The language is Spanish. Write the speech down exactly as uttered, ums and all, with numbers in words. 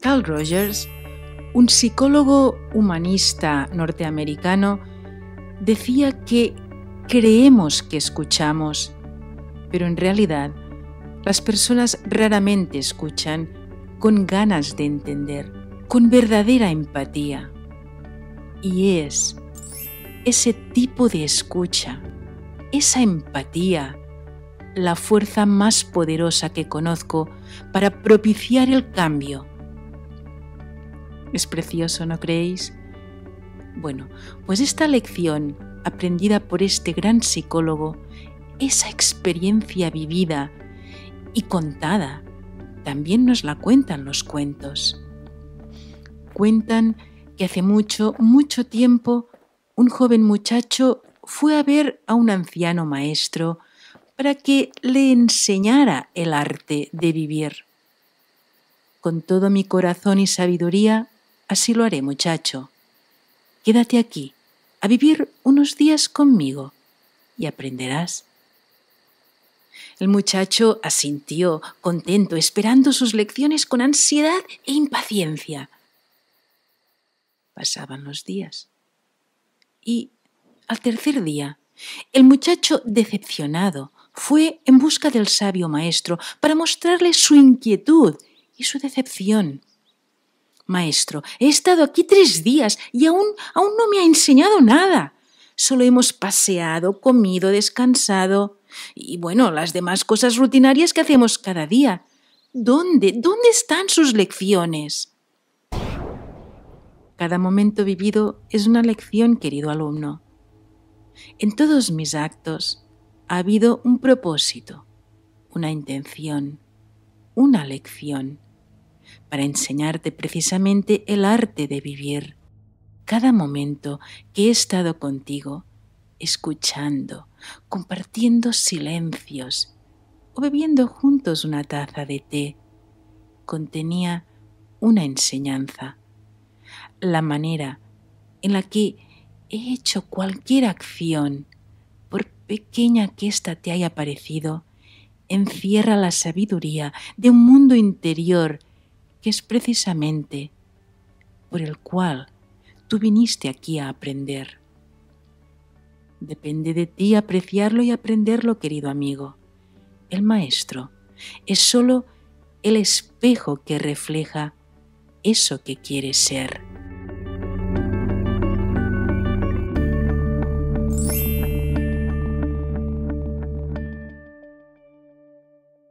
Carl Rogers, un psicólogo humanista norteamericano, decía que creemos que escuchamos, pero en realidad las personas raramente escuchan con ganas de entender, con verdadera empatía. Y es ese tipo de escucha, esa empatía, la fuerza más poderosa que conozco para propiciar el cambio. Es precioso, ¿no creéis? Bueno, pues esta lección aprendida por este gran psicólogo, esa experiencia vivida y contada, también nos la cuentan los cuentos. Cuentan que hace mucho, mucho tiempo, un joven muchacho fue a ver a un anciano maestro para que le enseñara el arte de vivir. Con todo mi corazón y sabiduría, así lo haré, muchacho. Quédate aquí, a vivir unos días conmigo, y aprenderás. El muchacho asintió, contento, esperando sus lecciones con ansiedad e impaciencia. Pasaban los días. Y, al tercer día, el muchacho, decepcionado, fue en busca del sabio maestro para mostrarle su inquietud y su decepción. Maestro, he estado aquí tres días y aún, aún no me ha enseñado nada. Solo hemos paseado, comido, descansado y, bueno, las demás cosas rutinarias que hacemos cada día. ¿Dónde, dónde están sus lecciones? Cada momento vivido es una lección, querido alumno. En todos mis actos ha habido un propósito, una intención, una lección, para enseñarte precisamente el arte de vivir. Cada momento que he estado contigo, escuchando, compartiendo silencios o bebiendo juntos una taza de té, contenía una enseñanza. La manera en la que he hecho cualquier acción, por pequeña que ésta te haya parecido, encierra la sabiduría de un mundo interior que es precisamente por el cual tú viniste aquí a aprender. Depende de ti apreciarlo y aprenderlo, querido amigo. El maestro es solo el espejo que refleja eso que quieres ser.